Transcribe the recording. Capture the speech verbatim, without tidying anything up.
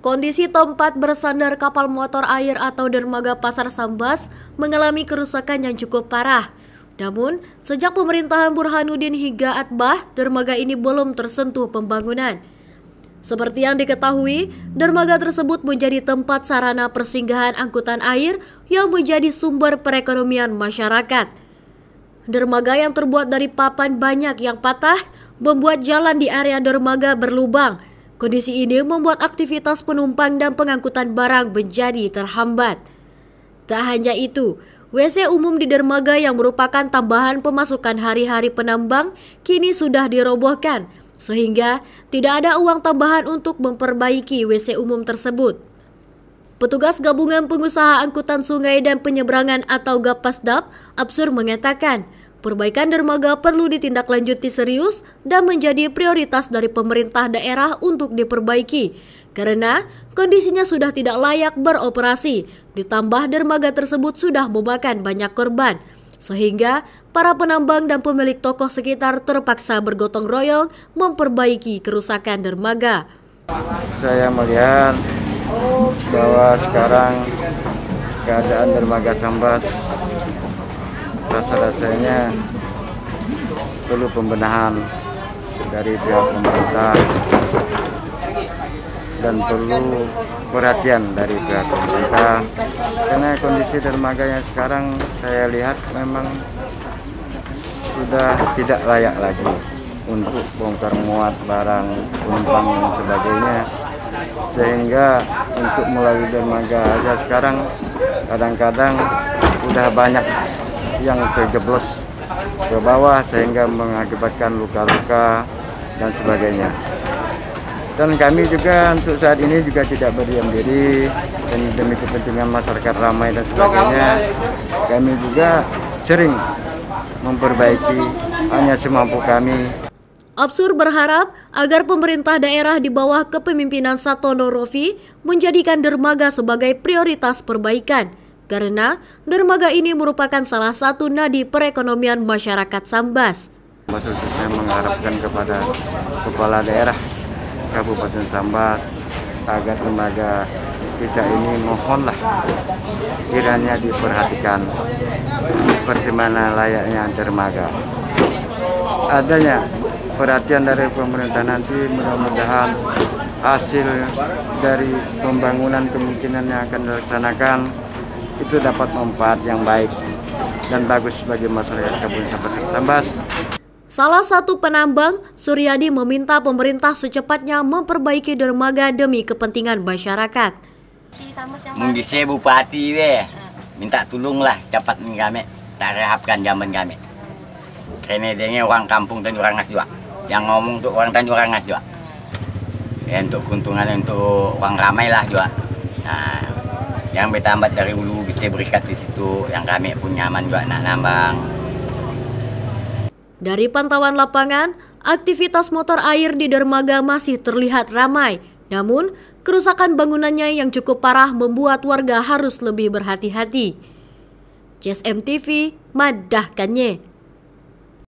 Kondisi tempat bersandar kapal motor air atau dermaga Pasar Sambas mengalami kerusakan yang cukup parah. Namun, sejak pemerintahan Burhanuddin hingga Atbah, dermaga ini belum tersentuh pembangunan. Seperti yang diketahui, dermaga tersebut menjadi tempat sarana persinggahan angkutan air yang menjadi sumber perekonomian masyarakat. Dermaga yang terbuat dari papan banyak yang patah membuat jalan di area dermaga berlubang. Kondisi ini membuat aktivitas penumpang dan pengangkutan barang menjadi terhambat. Tak hanya itu, W C umum di dermaga yang merupakan tambahan pemasukan hari-hari penambang kini sudah dirobohkan, sehingga tidak ada uang tambahan untuk memperbaiki W C umum tersebut. Petugas Gabungan Pengusaha Angkutan Sungai dan Penyeberangan atau Gapasdap, Absur mengatakan, perbaikan dermaga perlu ditindaklanjuti serius dan menjadi prioritas dari pemerintah daerah untuk diperbaiki, karena kondisinya sudah tidak layak beroperasi, ditambah dermaga tersebut sudah memakan banyak korban, sehingga para penambang dan pemilik toko sekitar terpaksa bergotong royong memperbaiki kerusakan dermaga. Saya melihat bahwa sekarang keadaan dermaga Sambas rasa-rasanya perlu pembenahan dari pihak pemerintah dan perlu perhatian dari pihak pemerintah, karena kondisi dermaga yang sekarang saya lihat memang sudah tidak layak lagi untuk bongkar muat barang penumpang dan sebagainya, sehingga untuk melalui dermaga aja sekarang kadang-kadang udah banyak yang terjeblos ke bawah sehingga mengakibatkan luka-luka dan sebagainya. Dan kami juga untuk saat ini juga tidak berdiam diri, dan demi kepentingan masyarakat ramai dan sebagainya, kami juga sering memperbaiki hanya semampu kami. Absur berharap agar pemerintah daerah di bawah kepemimpinan Satono Rofi menjadikan dermaga sebagai prioritas perbaikan, karena dermaga ini merupakan salah satu nadi perekonomian masyarakat Sambas. Saya mengharapkan kepada kepala daerah Kabupaten Sambas agar dermaga kita ini mohonlah kiranya diperhatikan seperti mana layaknya dermaga. Adanya perhatian dari pemerintah nanti, mudah-mudahan hasil dari pembangunan kemungkinan yang akan dilaksanakan itu dapat manfaat yang baik dan bagus bagi masyarakat Kabupaten Sambas. Salah satu penambang, Suryadi, meminta pemerintah secepatnya memperbaiki dermaga demi kepentingan masyarakat. Mungkin Bupati we minta tolonglah cepat kami, tak rehabkan zaman kami. Karena dia orang kampung Tanjung Rangas juga, yang ngomong untuk orang Tanjung Rangas juga. Ya, untuk keuntungan untuk orang ramai lah juga. Nah, yang bertambah dari hulu bisa berikat di situ, yang kami punya nyaman juga nak nambang. Dari pantauan lapangan, aktivitas motor air di dermaga masih terlihat ramai. Namun, kerusakan bangunannya yang cukup parah membuat warga harus lebih berhati-hati. C S M T V, madahkannya.